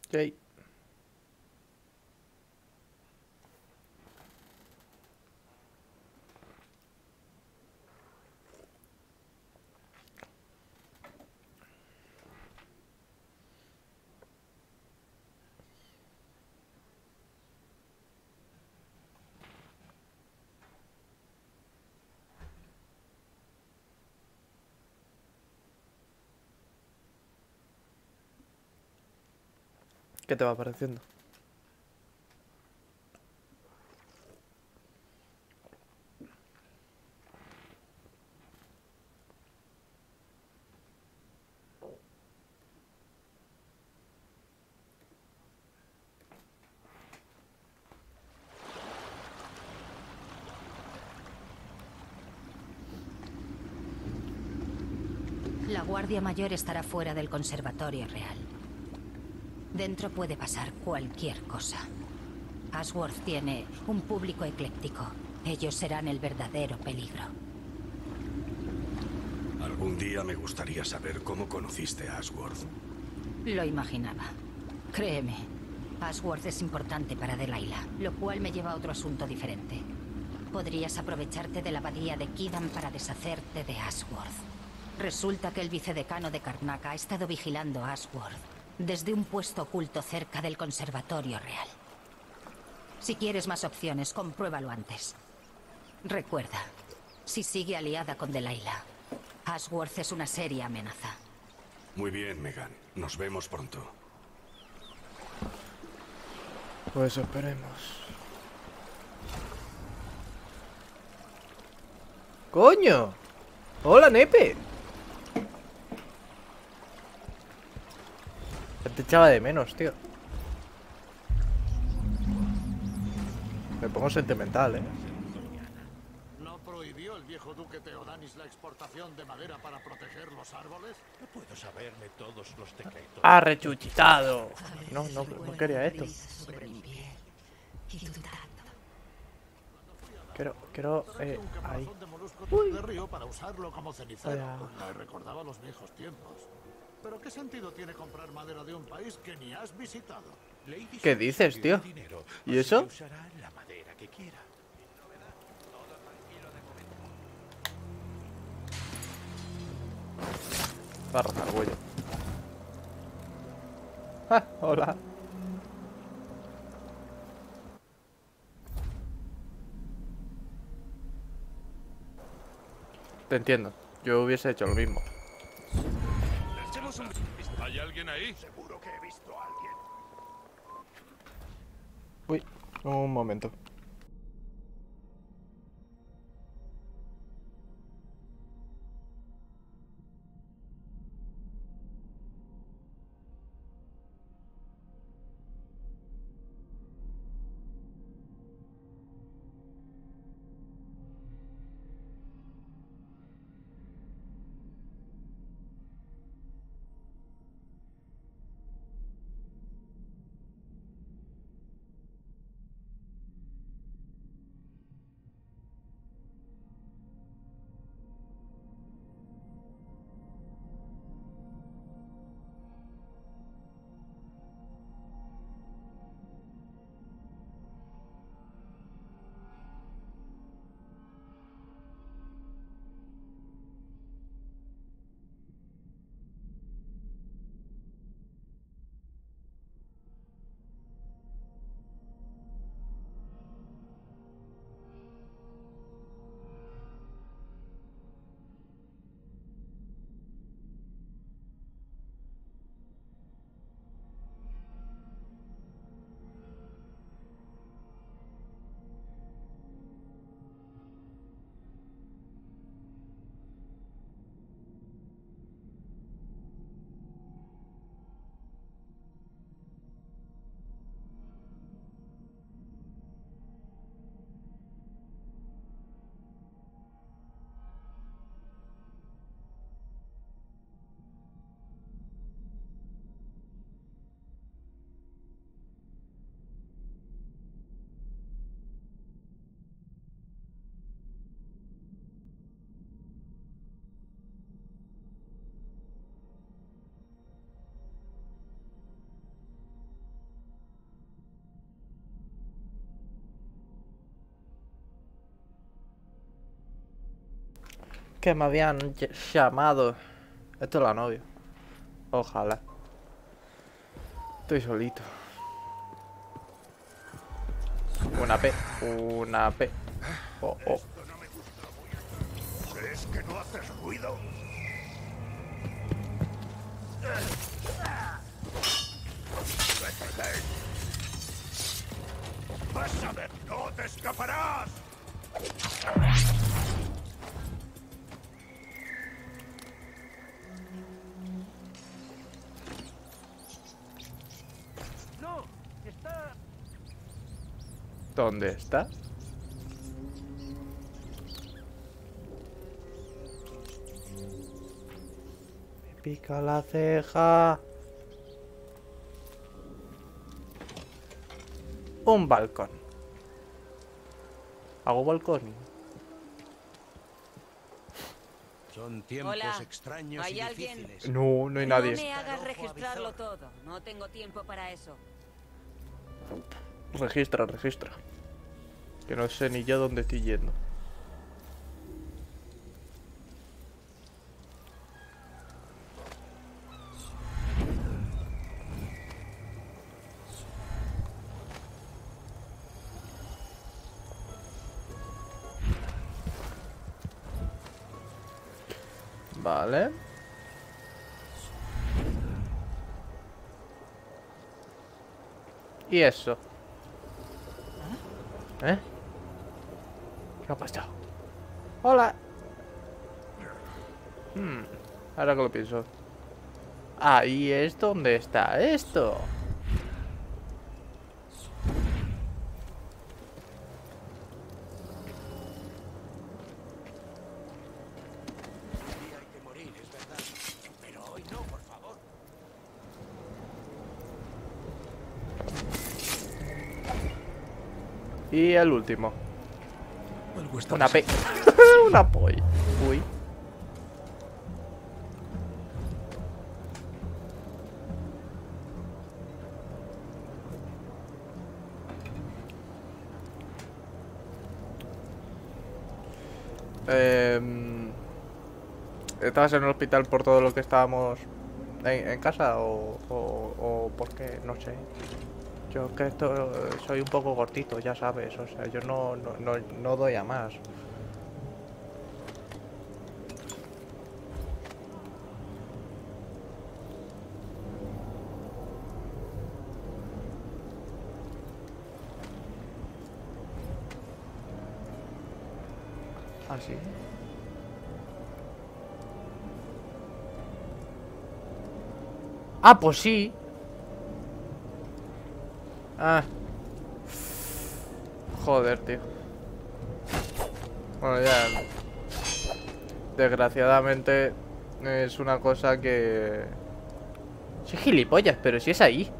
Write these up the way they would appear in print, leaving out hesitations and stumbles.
Jay. ¿Qué te va pareciendo? La Guardia Mayor estará fuera del Conservatorio Real. Dentro puede pasar cualquier cosa. Ashworth tiene un público ecléctico. Ellos serán el verdadero peligro. Algún día me gustaría saber cómo conociste a Ashworth. Lo imaginaba. Créeme, Ashworth es importante para Delilah, lo cual me lleva a otro asunto diferente. Podrías aprovecharte de la abadía de Kidam para deshacerte de Ashworth. Resulta que el vicedecano de Karnak ha estado vigilando a Ashworth desde un puesto oculto cerca del Conservatorio Real. Si quieres más opciones, compruébalo antes. Recuerda, si sigue aliada con Delilah, Ashworth es una seria amenaza. Muy bien, Megan. Nos vemos pronto. Pues esperemos. ¡Coño! ¡Hola, Nepe! Ya te echaba de menos, tío. Me pongo sentimental, ¿eh? ¿No prohibió el viejo duque Teodanis la exportación de madera para proteger los árboles? No puedo saberme todos los decretos. ¡Ah, rechuchitado! No quería esto. Quiero, Un ahí. caparazón de molusco de río para usarlo como cenicero. Vaya. Me recordaba los viejos tiempos. ¿Pero qué sentido tiene comprar madera de un país que ni has visitado? Lady ¿Qué Sue dices, dio tío? dinero, ¿Y así eso? que usará la madera que quiera. Va a rozar el huello. ¡Ah! Hola. Te entiendo. Yo hubiese hecho lo mismo. ¿Hay alguien ahí? Seguro que he visto a alguien. Uy, un momento. Que me habían llamado. Esto es la novia. Ojalá. Estoy solito. Una P. Una P. Oh, oh. Esto no me gusta muy. ¿Crees que no haces ruido? ¡Vas a ver! ¡No te escaparás! No, está... ¿Dónde está? Me pica la ceja. Un balcón. Hago balcón. Son tiempos Hola, extraños ¿hay y alguien? difíciles. No, no hay No nadie. me hagas registrarlo todo. No tengo tiempo para eso. Registra, registra. Que no sé ni yo dónde estoy yendo. Vale. ¿Y eso? ¿Eh? ¿Qué ha pasado? Hola. Ahora que lo pienso. Ahí es donde está esto. Sí, hay que morir, es verdad. Pero hoy no, por favor. Y el último. Algo está Una P. Una polla. Uy. ¿Estabas en el hospital por todo lo que estábamos en casa o por qué? No sé. Yo es que esto soy un poco cortito, ya sabes. O sea, yo no doy a más. ¿Así? Ah, pues sí. Ah. Joder, tío. Bueno, ya. Desgraciadamente es una cosa que... Soy gilipollas, pero si es ahí.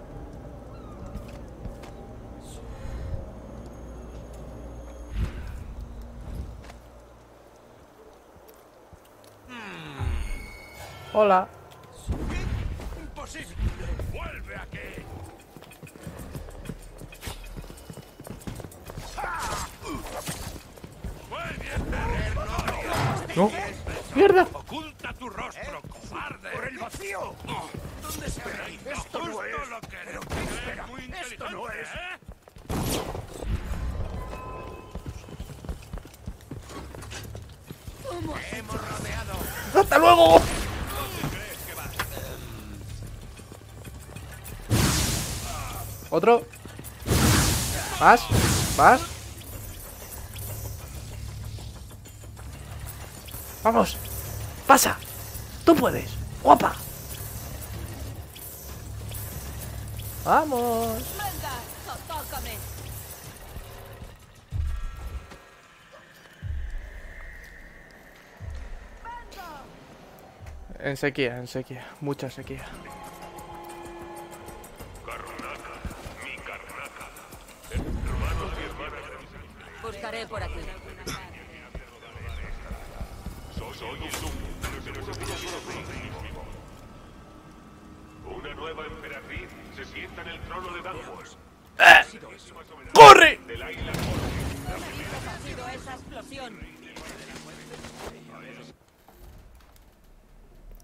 Hola. ¡Imposible! ¡Vuelve aquí! ¡Muy bien! No. ¡Mierda! ¡Oculta tu rostro, cobarde! ¡Por el vacío! ¿Dónde se ha ido? Esto no es lo que... Pero espera, esto no es... ¡Hemos rodeado! ¡Hasta luego! ¿Dónde crees que vas? Otro. Más. Más. Vamos. Pasa. Tú puedes. Guapa. Vamos. ¡Venga! ¡Atácame! En sequía, mucha sequía. Buscaré por aquí. Una nueva emperatriz se sienta en el trono de Danwars. ¡Corre! Del águila ¿Qué ha sido esa explosión?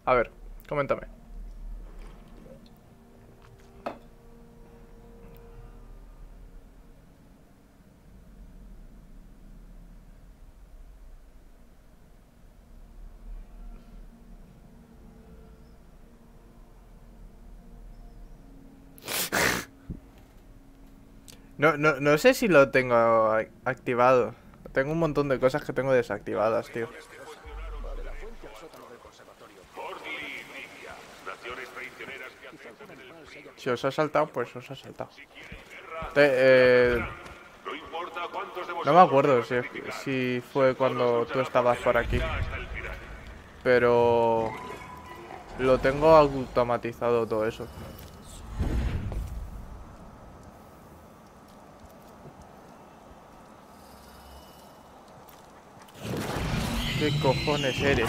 A ver, coméntame. No sé si lo tengo activado. Tengo un montón de cosas que tengo desactivadas, tío. Si os ha saltado, pues os ha saltado. No me acuerdo si fue cuando tú estabas por aquí. Pero lo tengo automatizado todo eso. ¿Qué cojones eres?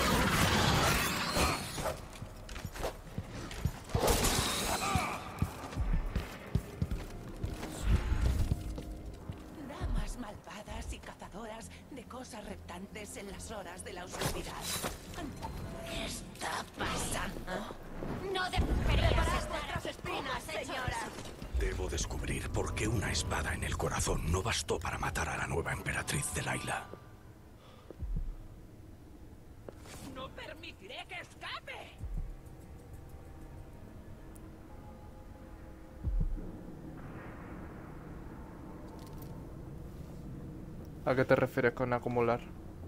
Damas malvadas y cazadoras de cosas reptantes en las horas de la oscuridad. ¿Qué está pasando? No deberías estar espinas, señora. Debo descubrir por qué una espada en el corazón no bastó para matar a la nueva emperatriz de Laila. ¡No permitiré que escape! ¿A qué te refieres con acumular?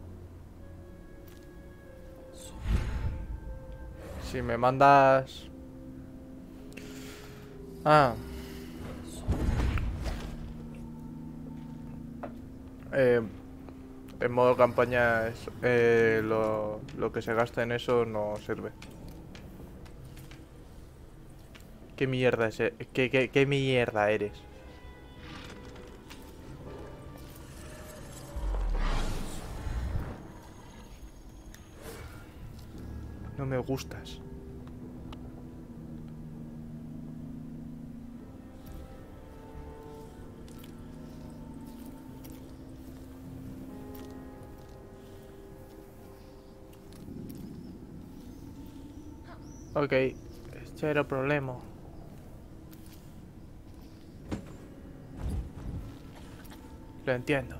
Si me mandas... Ah. En modo campaña es, lo que se gasta en eso no sirve. ¿Qué mierda es? ¿Qué mierda eres? No me gustas. Ok, cero problema. Lo entiendo.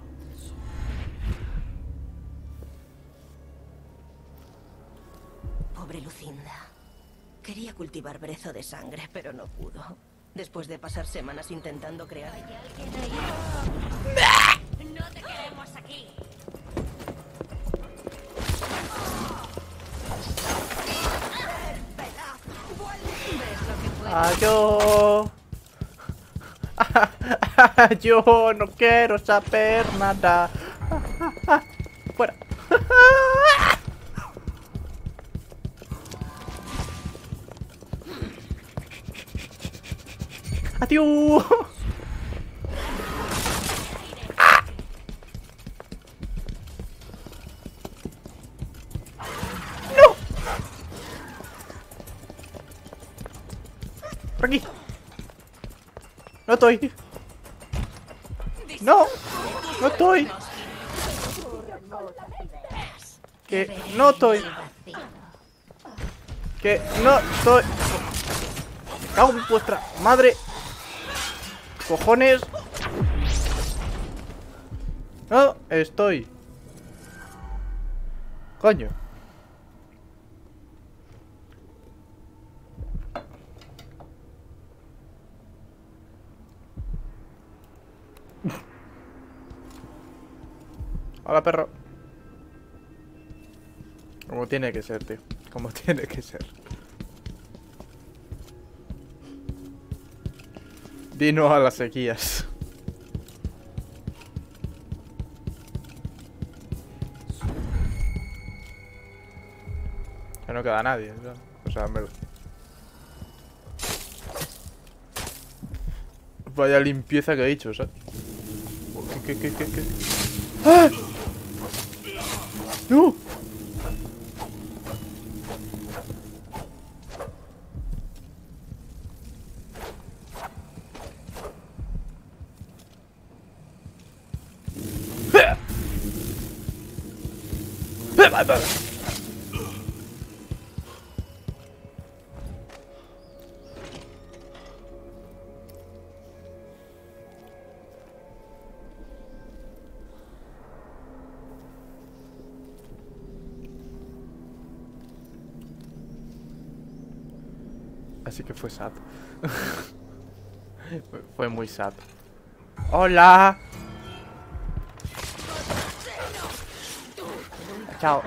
Pobre Lucinda. Quería cultivar brezo de sangre, pero no pudo. Después de pasar semanas intentando crear... ¡No te queremos aquí! Yo... Yo no quiero saber nada. Fuera. Adiós. No. Por aquí. No estoy. No. No estoy. Que no estoy. Que no estoy. Me cago en vuestra madre. Cojones. No estoy. Coño. Hola, perro. Como tiene que ser, tío. Como tiene que ser. Dino a las sequías. Que no queda nadie, ¿no? O sea, en verdad. Vaya limpieza que he hecho, ¿sabes? ¿Qué? ¡Ah! ¡No! Así que fue sad. Fue muy sad. ¡Hola! Chao.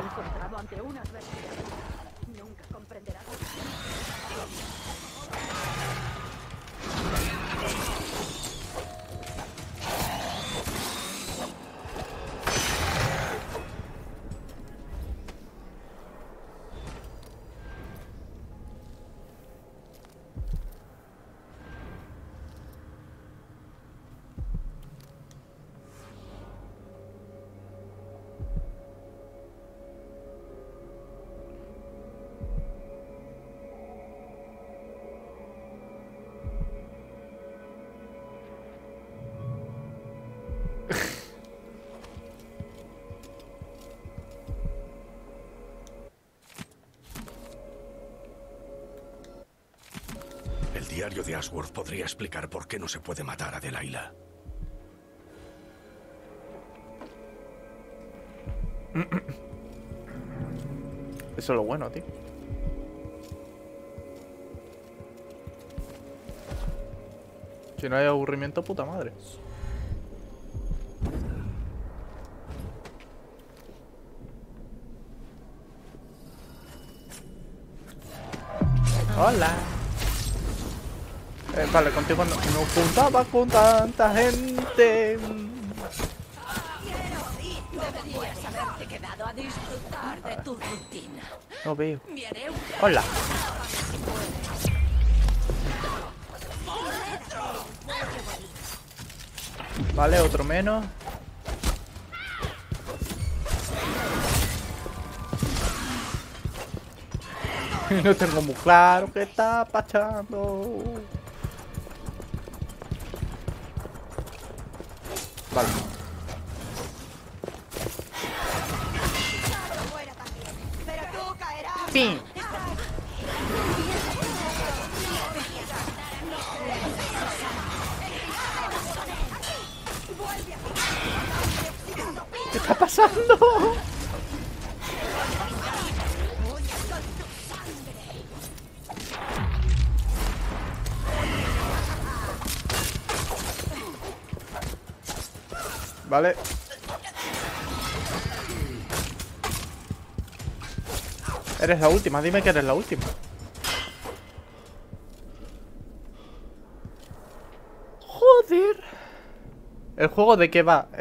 El diario de Ashworth podría explicar por qué no se puede matar a Delilah. Eso es lo bueno, tío. Si no hay aburrimiento, puta madre. Hola. Vale, contigo no juntaba con tanta gente. Deberías haberte quedado a disfrutar de tu rutina. No veo. Me haré un Hola. Vale, otro menos. No tengo muy claro qué está pasando. Vale. Fin. ¿Qué está pasando? Vale. Eres la última, dime que eres la última. Joder. ¿El juego de qué va?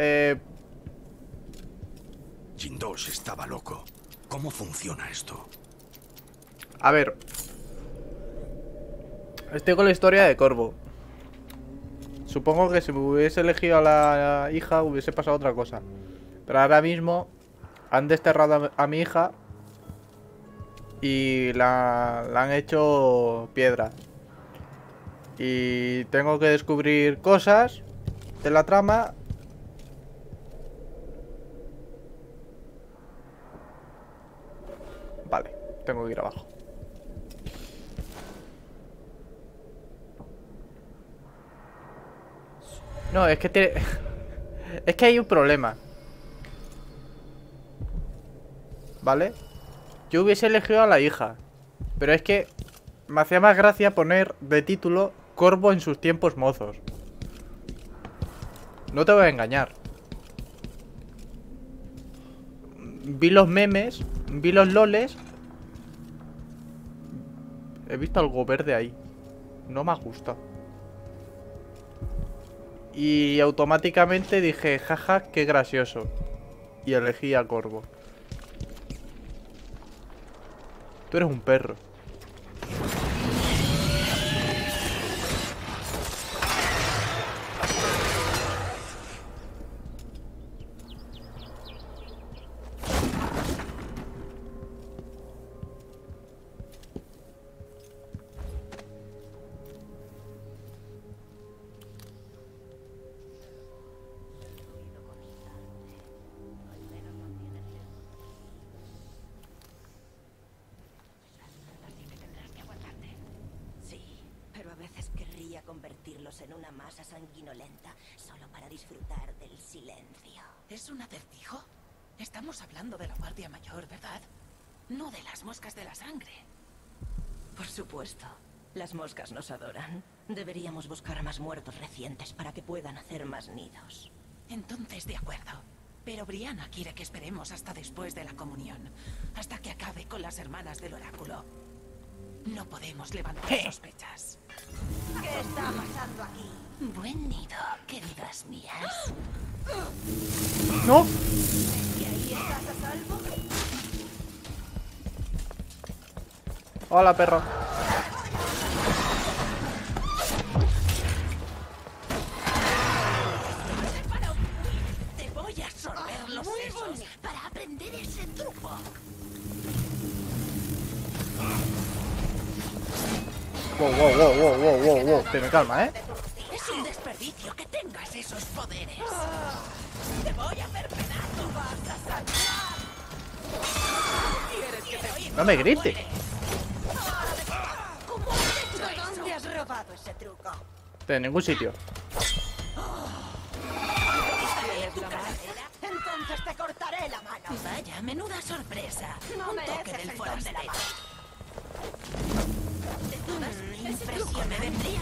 Jindosh estaba loco. ¿Cómo funciona esto? A ver. Estoy con la historia de Corvo. Supongo que si me hubiese elegido a la hija hubiese pasado otra cosa. Pero ahora mismo han desterrado a mi hija y la han hecho piedra. Y tengo que descubrir cosas de la trama. Vale, tengo que ir abajo. No, es que tiene... Es que hay un problema. ¿Vale? Yo hubiese elegido a la hija, pero es que me hacía más gracia poner de título Corvo en sus tiempos mozos. No te voy a engañar. Vi los memes, vi los loles. He visto algo verde ahí. No me ha gustado. Y automáticamente dije, jaja, qué gracioso. Y elegí a Corvo. Tú eres un perro. convertirlos en una masa sanguinolenta solo para disfrutar del silencio. ¿Es un acertijo? Estamos hablando de la Guardia Mayor, ¿verdad? No de las moscas de la sangre. Por supuesto. Las moscas nos adoran. Deberíamos buscar a más muertos recientes para que puedan hacer más nidos. Entonces, de acuerdo. Pero Brianna quiere que esperemos hasta después de la comunión. Hasta que acabe con las hermanas del oráculo. No podemos levantar sospechas. ¿Qué está pasando aquí? Buen nido, queridas mías. ¡No! ¿Y ahí estás a salvo? Hola, perro. Te voy a absorber los sesos para aprender ese truco. Wow. Te me calma, ¿eh? Es un desperdicio que tengas esos poderes. Te voy a hacer pedazos. Vas a salvar. ¿Quieres que te oiga? No me grites. ¿Cómo has hecho ¿De dónde eso? has robado ese truco? De ningún sitio. ¿Tienes tu calavera? Entonces te cortaré la mano. Vaya, menuda sorpresa. No Un toque mereces del el don de la forastero. De todas impresión me vendría.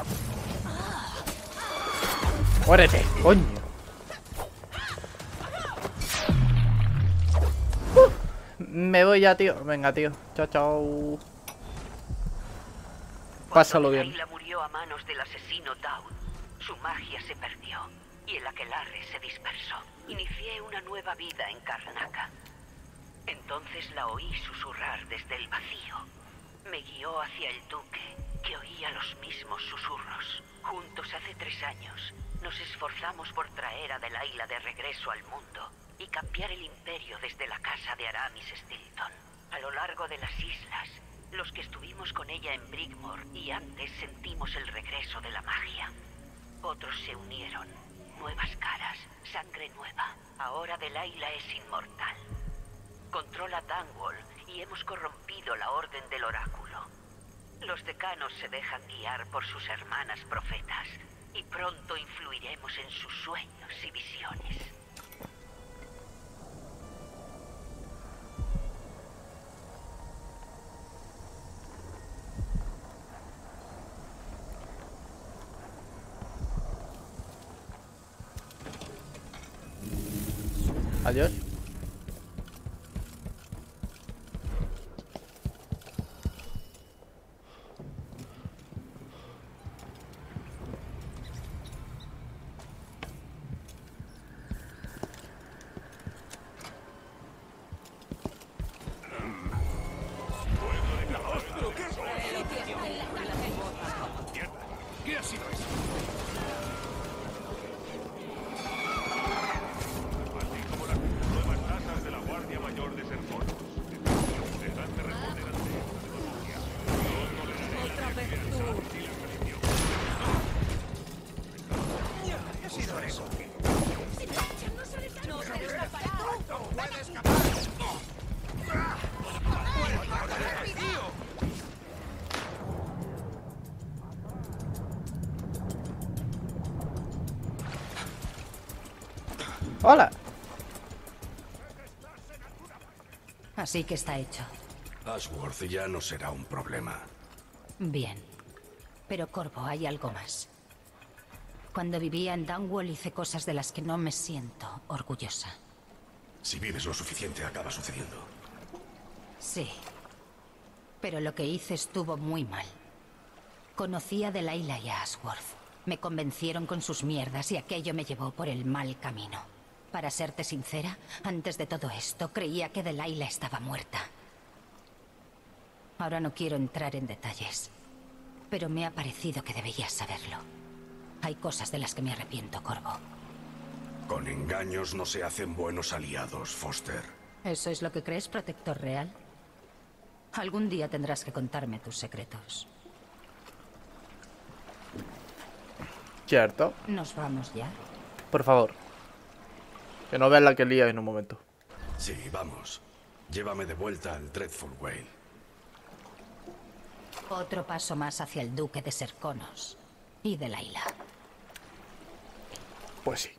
¡Muérete, coño! Me voy ya, tío. Venga, tío. Chao, chao. Pásalo bien. Layla murió a manos del asesino Daud. Su magia se perdió y el aquelarre se dispersó. Inicié una nueva vida en Karnaca. Entonces la oí susurrar desde el vacío. Me guió hacia el duque, que oía los mismos susurros. Juntos hace 3 años nos esforzamos por traer a Delilah de regreso al mundo y cambiar el imperio desde la casa de Aramis Stilton. A lo largo de las islas, los que estuvimos con ella en Brigmore y antes sentimos el regreso de la magia. Otros se unieron, nuevas caras, sangre nueva. Ahora Delilah es inmortal. Controla Dunwall y hemos corrompido la orden del oráculo. Los decanos se dejan guiar por sus hermanas profetas y pronto influiremos en sus sueños y visiones. Adiós. ¿Qué ha sido eso? Así como las nuevas tasas de la Guardia Mayor de Sermonos. Dejan de responder ante esta demagogia. No toleraré la Otra vez necia, tú. y la traición. ¿Qué ha sido eso? No se escapará. ¡Puede escapar! ¡Hola! Así que está hecho. Ashworth ya no será un problema. Bien. Pero Corvo, hay algo más. Cuando vivía en Dunwall hice cosas de las que no me siento orgullosa. Si vives lo suficiente, acaba sucediendo. Sí. Pero lo que hice estuvo muy mal. Conocí a Delilah y a Ashworth. Me convencieron con sus mierdas y aquello me llevó por el mal camino. Para serte sincera, antes de todo esto creía que Delilah estaba muerta. Ahora no quiero entrar en detalles, pero me ha parecido que deberías saberlo. Hay cosas de las que me arrepiento, Corvo. Con engaños no se hacen buenos aliados, Foster. ¿Eso es lo que crees, protector real? Algún día tendrás que contarme tus secretos. Cierto. ¿Nos vamos ya? Por favor. Que no veas la que lía en un momento. Sí, vamos. Llévame de vuelta al Dreadful Whale. Otro paso más hacia el duque de Serconos y Delilah. Pues sí.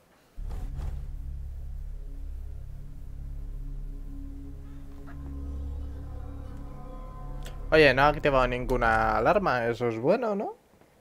Oye, no ha activado ninguna alarma. Eso es bueno, ¿no?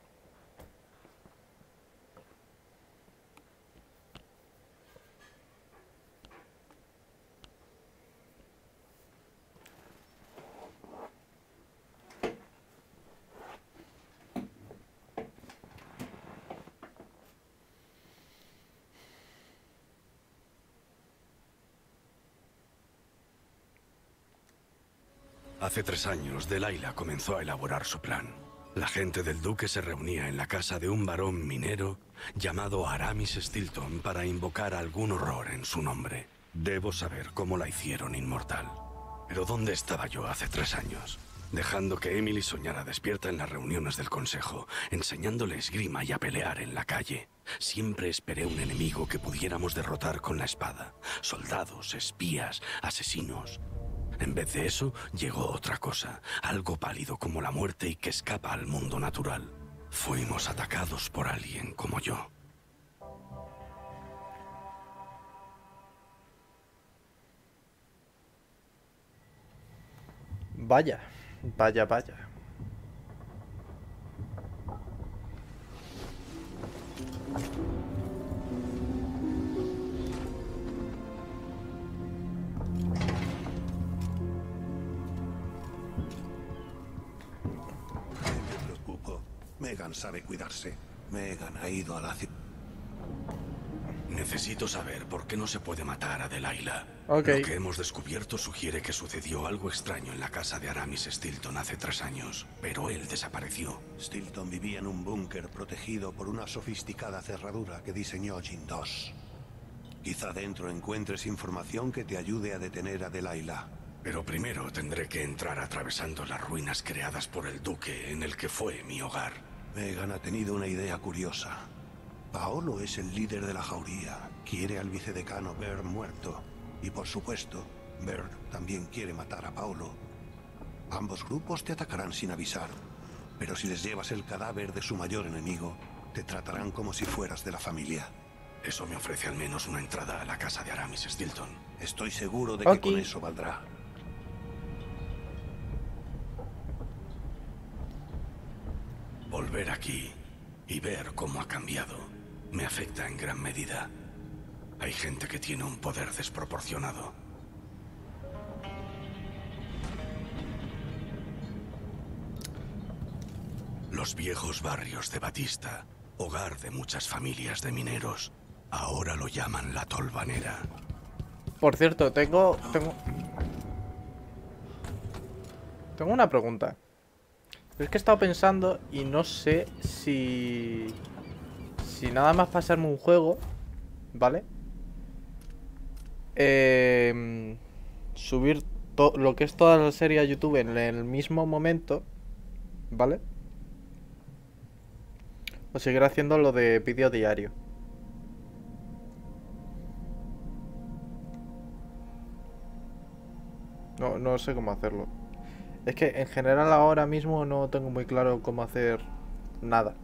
Hace 3 años, Delilah comenzó a elaborar su plan. La gente del duque se reunía en la casa de un varón minero llamado Aramis Stilton para invocar algún horror en su nombre. Debo saber cómo la hicieron inmortal. Pero ¿dónde estaba yo hace 3 años? Dejando que Emily soñara despierta en las reuniones del consejo, enseñándole esgrima y a pelear en la calle. Siempre esperé un enemigo que pudiéramos derrotar con la espada. Soldados, espías, asesinos. En vez de eso, llegó otra cosa, algo pálido como la muerte y que escapa al mundo natural. Fuimos atacados por alguien como yo. Vaya, vaya, vaya. Megan sabe cuidarse. Megan ha ido a la ciudad. Necesito saber por qué no se puede matar a Delilah. Ok. Lo que hemos descubierto sugiere que sucedió algo extraño en la casa de Aramis Stilton hace 3 años, pero él desapareció. Stilton vivía en un búnker protegido por una sofisticada cerradura que diseñó Jin 2. Quizá dentro encuentres información que te ayude a detener a Delilah. Pero primero tendré que entrar atravesando las ruinas creadas por el duque en el que fue mi hogar. Megan ha tenido una idea curiosa. Paolo es el líder de la jauría. Quiere al vicedecano Baird muerto. Y por supuesto, Baird también quiere matar a Paolo. Ambos grupos te atacarán sin avisar. Pero si les llevas el cadáver de su mayor enemigo, te tratarán como si fueras de la familia. Eso me ofrece al menos una entrada a la casa de Aramis Stilton. Estoy seguro de que con eso valdrá. Volver aquí y ver cómo ha cambiado me afecta en gran medida. Hay gente que tiene un poder desproporcionado. Los viejos barrios de Batista, hogar de muchas familias de mineros, ahora lo llaman la Tolvanera. Por cierto, tengo una pregunta. Es que he estado pensando y no sé si nada más pasarme un juego, ¿vale? Subir lo que es toda la serie a YouTube en el mismo momento, ¿vale? O seguir haciendo lo de vídeo diario. No sé cómo hacerlo. Es que en general ahora mismo no tengo muy claro cómo hacer nada.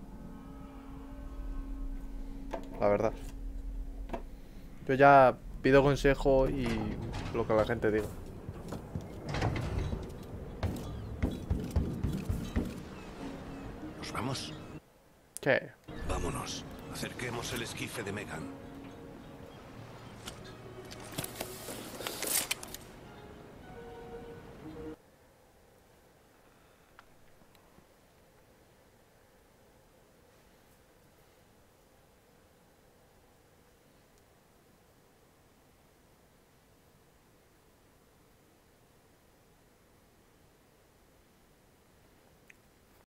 La verdad. Yo ya pido consejo y lo que la gente diga. ¿Nos vamos? ¿Qué? Vámonos. Acerquemos el esquife de Megan.